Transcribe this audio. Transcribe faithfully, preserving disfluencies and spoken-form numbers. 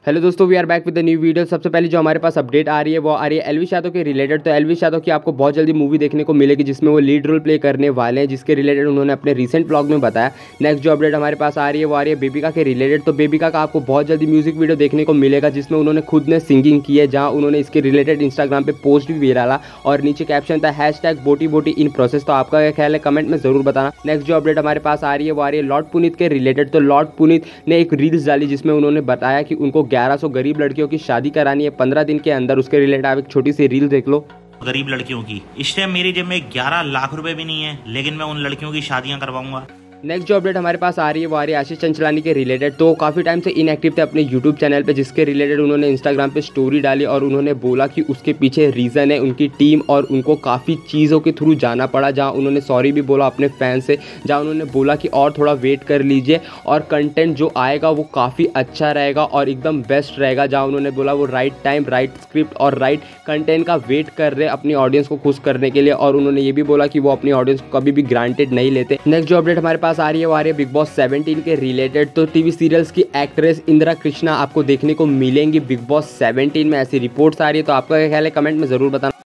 Hello दोस्तों, we are back with the new video. सबसे पहले जो हमारे पास अपडेट आ रही है वो आ रही है एलविश यादव के रिलेटेड। तो एलविश यादव की आपको बहुत जल्दी मूवी देखने को मिलेगी जिसमें वो लीड रोल प्ले करने वाले हैं, जिसके रिलेटेड उन्होंने अपने रीसेंट ब्लॉग में बताया। नेक्स्ट जो अपडेट हमारे पास आ रही है वो आ रही है बेबिका के रिलेटेड। तो बेबिका का आपको बहुत जल्दी म्यूजिक वीडियो देखने को मिलेगा जिसमें उन्होंने खुद ने सिंगिंग की है, जहाँ उन्होंने इसके रिलेटेड इंस्टाग्राम पे पोस्ट भी डाला और नीचे कैप्शन था हैश टैग बोटी बोटी इन प्रोसेस। तो आपका क्या ख्याल है कमेंट में जरूर बताना। नेक्स्ट जो अपडेट हमारे पास आ रही है वो आ रही है लॉर्ड पुनीत के रिलेटेड। तो लॉर्ड पुनीत ने एक रील्स डाली जिसमें उन्होंने बताया कि उनको ग्यारह सौ गरीब लड़कियों की शादी करानी है पंद्रह दिन के अंदर। उसके रिलेटेड आप एक छोटी सी रील देख लो। गरीब लड़कियों की इस टाइम मेरी जेब में ग्यारह लाख रुपए भी नहीं है, लेकिन मैं उन लड़कियों की शादियां करवाऊंगा। नेक्स्ट जो अपडेट हमारे पास आ रही है वो आ रही है आशीष चंचलानी के रिलेटेड। तो काफ़ी टाइम से इनएक्टिव थे अपने यूट्यूब चैनल पे, जिसके रिलेटेड उन्होंने इंस्टाग्राम पे स्टोरी डाली और उन्होंने बोला कि उसके पीछे रीज़न है उनकी टीम और उनको काफ़ी चीज़ों के थ्रू जाना पड़ा, जहाँ उन्होंने सॉरी भी बोला अपने फैन से, जहाँ उन्होंने बोला कि और थोड़ा वेट कर लीजिए और कंटेंट जो आएगा वो काफ़ी अच्छा रहेगा और एकदम बेस्ट रहेगा। जहाँ उन्होंने बोला वो राइट टाइम, राइट स्क्रिप्ट और राइट कंटेंट का वेट कर रहे अपनी ऑडियंस को खुश करने के लिए। और उन्होंने ये भी बोला कि वो अपनी ऑडियंस को कभी भी ग्रांटेड नहीं लेते। नेक्स्ट जो अपडेट हमारे पास आ रही है वो आ रही है बिग बॉस सेवनटीन के रिलेटेड। तो टीवी सीरियल्स की एक्ट्रेस इंदिरा कृष्णा आपको देखने को मिलेंगी बिग बॉस सेवनटीन में, ऐसी रिपोर्ट्स आ रही है। तो आपका क्या ख्याल है कमेंट में जरूर बताना।